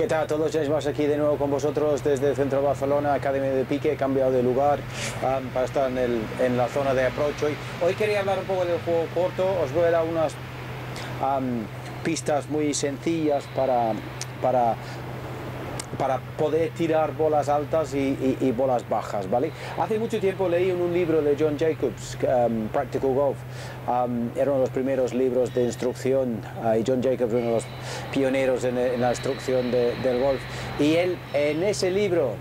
tal a todos? James Mas aquí de nuevo con vosotros desde el centro de Barcelona, Academia de Pique. He cambiado de lugar para estar en la zona de approach hoy quería hablar un poco del juego corto. Os voy a dar unas pistas muy sencillas para poder tirar bolas altas y bolas bajas, ¿vale? Hace mucho tiempo leí en un libro de John Jacobs, Practical Golf. Era uno de los primeros libros de instrucción, y John Jacobs uno de los pioneros en la instrucción del golf. Y él, en ese libro,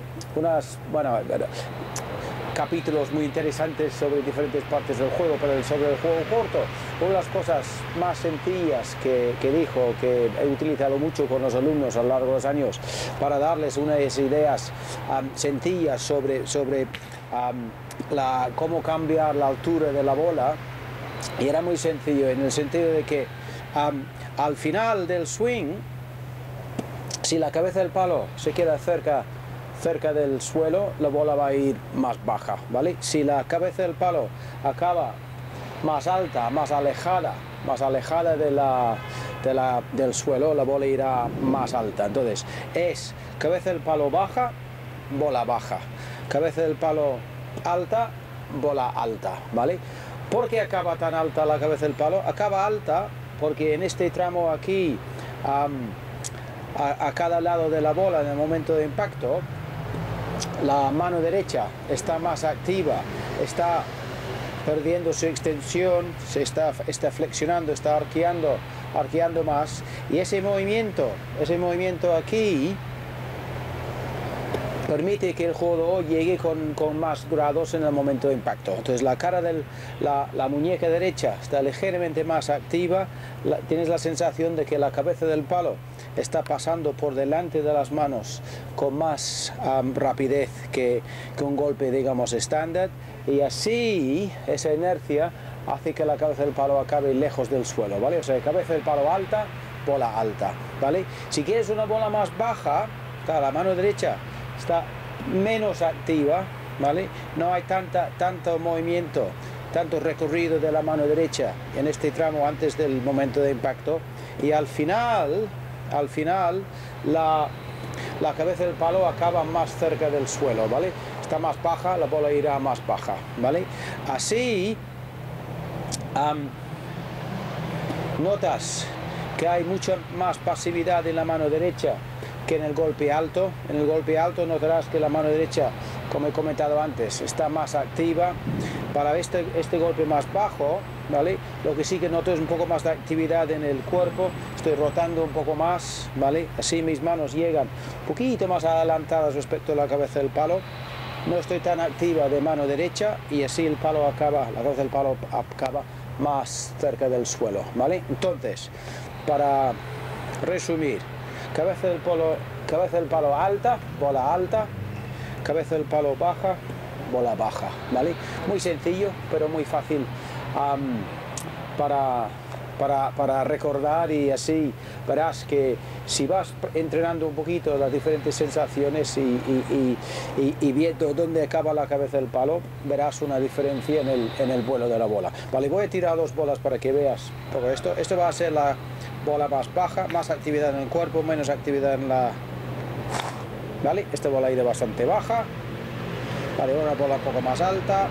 capítulos muy interesantes sobre diferentes partes del juego, pero sobre el juego corto, una de las cosas más sencillas que dijo, que he utilizado mucho con los alumnos a lo largo de los años para darles unas ideas sencillas sobre cómo cambiar la altura de la bola, y era muy sencillo en el sentido de que al final del swing, si la cabeza del palo se queda cerca del suelo, la bola va a ir más baja, ¿vale? Si la cabeza del palo acaba más alta, más alejada del suelo, la bola irá más alta. Entonces, es cabeza del palo baja, bola baja. Cabeza del palo alta, bola alta, ¿vale? ¿Por qué acaba tan alta la cabeza del palo? Acaba alta porque en este tramo aquí, a cada lado de la bola en el momento de impacto, la mano derecha está más activa, está perdiendo su extensión, se está flexionando, está arqueando más, y ese movimiento aquí permite que el jugador llegue con más grados en el momento de impacto. Entonces la cara de la muñeca derecha está ligeramente más activa, tienes la sensación de que la cabeza del palo está pasando por delante de las manos con más rapidez que un golpe, digamos, estándar, y así esa inercia hace que la cabeza del palo acabe lejos del suelo, ¿vale? O sea, cabeza del palo alta, bola alta, ¿vale? Si quieres una bola más baja, la mano derecha está menos activa, ¿vale? No hay tanto movimiento, tanto recorrido de la mano derecha en este tramo antes del momento de impacto, y al final la cabeza del palo acaba más cerca del suelo, ¿vale? Está más baja, la bola irá más baja, ¿vale? Así notas que hay mucha más pasividad en la mano derecha que en el golpe alto. En el golpe alto notarás que la mano derecha, como he comentado antes, está más activa. Para este golpe más bajo, ¿vale? Lo que sí que noto es un poco más de actividad en el cuerpo, estoy rotando un poco más, ¿vale? Así mis manos llegan un poquito más adelantadas respecto a la cabeza del palo, no estoy tan activa de mano derecha, y así la cabeza del palo acaba más cerca del suelo, ¿vale? Entonces, para resumir, cabeza del palo alta, bola alta; cabeza del palo baja, bola baja, ¿vale? Muy sencillo, pero muy fácil para recordar, y así verás que si vas entrenando un poquito las diferentes sensaciones y viendo dónde acaba la cabeza del palo, verás una diferencia en el vuelo de la bola. Vale, voy a tirar dos bolas para que veas todo esto. Esto va a ser la bola más baja, más actividad en el cuerpo, menos actividad en la... ¿Vale? Esta bola ha ido bastante baja. Vale, una bola un poco más alta,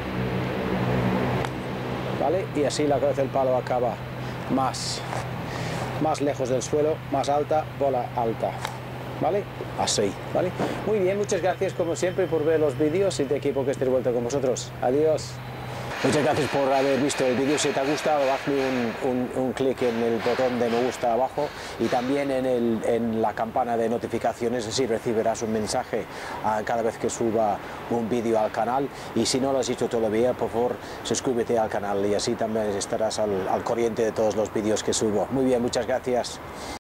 ¿vale? Y así la cabeza del palo acaba más lejos del suelo, más alta, bola alta, ¿vale? Así, ¿vale? Muy bien, muchas gracias como siempre por ver los vídeos, y de equipo que esté de vuelta con vosotros. Adiós. Muchas gracias por haber visto el vídeo. Si te ha gustado, hazme un clic en el botón de me gusta abajo, y también en la campana de notificaciones, así recibirás un mensaje cada vez que suba un vídeo al canal. Y si no lo has hecho todavía, por favor, suscríbete al canal, y así también estarás al corriente de todos los vídeos que subo. Muy bien, muchas gracias.